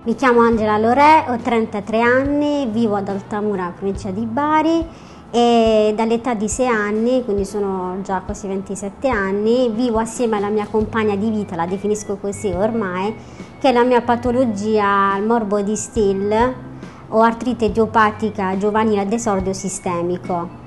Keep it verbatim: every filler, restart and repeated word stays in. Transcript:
Mi chiamo Angela Lorè, ho trentatré anni, vivo ad Altamura, provincia di Bari, e dall'età di sei anni, quindi sono già quasi ventisette anni, vivo assieme alla mia compagna di vita, la definisco così ormai, che è la mia patologia, il morbo di Still o artrite idiopatica giovanile ad esordio sistemico.